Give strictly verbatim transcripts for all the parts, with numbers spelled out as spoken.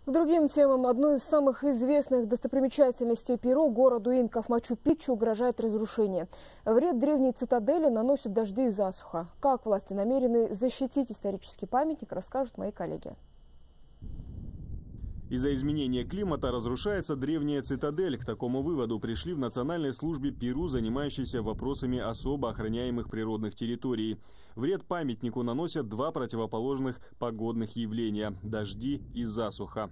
К другим темам. Одной из самых известных достопримечательностей Перу, городу инков Мачу-Пикчу, угрожает разрушение. Вред древней цитадели наносят дожди и засуха. Как власти намерены защитить исторический памятник, расскажут мои коллеги. Из-за изменения климата разрушается древняя цитадель. К такому выводу пришли в Национальной службе Перу, занимающейся вопросами особо охраняемых природных территорий. Вред памятнику наносят два противоположных погодных явления – дожди и засуха.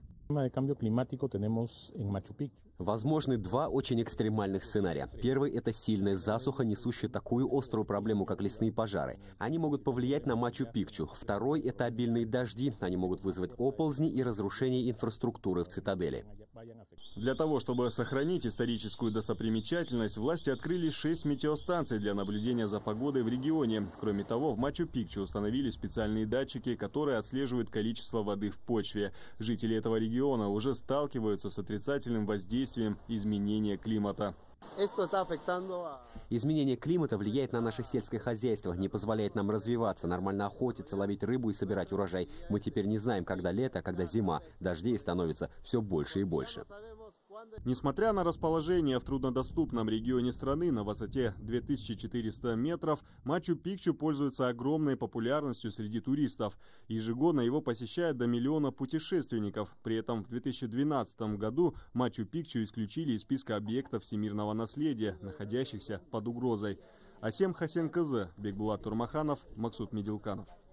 Возможны два очень экстремальных сценария. Первый – это сильная засуха, несущая такую острую проблему, как лесные пожары. Они могут повлиять на Мачу-Пикчу. Второй – это обильные дожди. Они могут вызвать оползни и разрушение инфраструктуры в цитадели. Для того, чтобы сохранить историческую достопримечательность, власти открыли шесть метеостанций для наблюдения за погодой в регионе. Кроме того, в Мачу-Пикчу установили специальные датчики, которые отслеживают количество воды в почве. Жители этого региона уже сталкиваются с отрицательным воздействием изменения климата. Изменение климата влияет на наше сельское хозяйство, не позволяет нам развиваться, нормально охотиться, ловить рыбу и собирать урожай. Мы теперь не знаем, когда лето, когда зима. Дождей становится все больше и больше. Несмотря на расположение в труднодоступном регионе страны на высоте две тысячи четыреста метров, Мачу-Пикчу пользуется огромной популярностью среди туристов. Ежегодно его посещает до миллиона путешественников. При этом в две тысячи двенадцатом году Мачу-Пикчу исключили из списка объектов всемирного наследия, находящихся под угрозой. Асем Хасен Кызы, Бекбулат Турмаханов, Максут Медилканов.